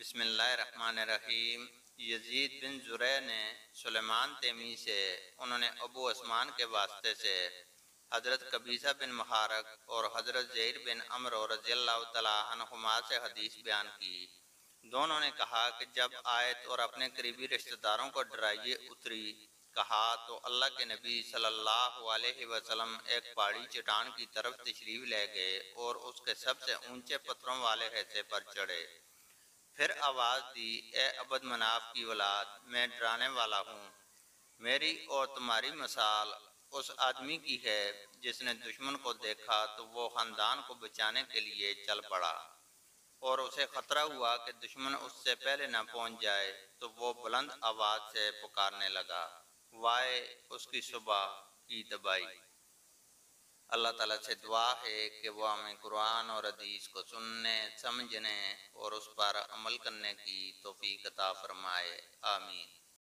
بسم اللہ الرحمن الرحیم۔ یزید بن زریع نے سلیمان تیمی سے، انہوں نے ابو عثمان کے واسطے سے حضرت قبیصہ بن محارق اور حضرت زہیر بن عمرو رضی اللہ تعالیٰ عنہما سے حدیث بیان کی۔ دونوں نے کہا کہ جب آیت اور اپنے قریبی رشتہ داروں کو ڈرائیے اتری، کہا تو اللہ کے نبی صلی اللہ علیہ وسلم ایک پہاڑی چٹان کی طرف تشریف لے گئے اور اس کے سب سے اونچے پتھروں والے حصے پر چڑھے۔ پھر آواز دی، اے عبد مناف کی اولاد، میں ڈرانے والا ہوں۔ میری اور تمہاری مثال اس آدمی کی ہے جس نے دشمن کو دیکھا تو وہ خاندان کو بچانے کے لیے چل پڑا، اور اسے خطرہ ہوا کہ دشمن اس سے پہلے نہ پہنچ جائے تو وہ بلند آواز سے پکارنے لگا، وائے اس کی صبح کی تباہی۔ اللہ تعالیٰ سے دعا ہے کہ وہ ہمیں قرآن اور حدیث کو سننے، سمجھنے اور اس پر عمل کرنے کی توفیق عطا فرمائے، آمین۔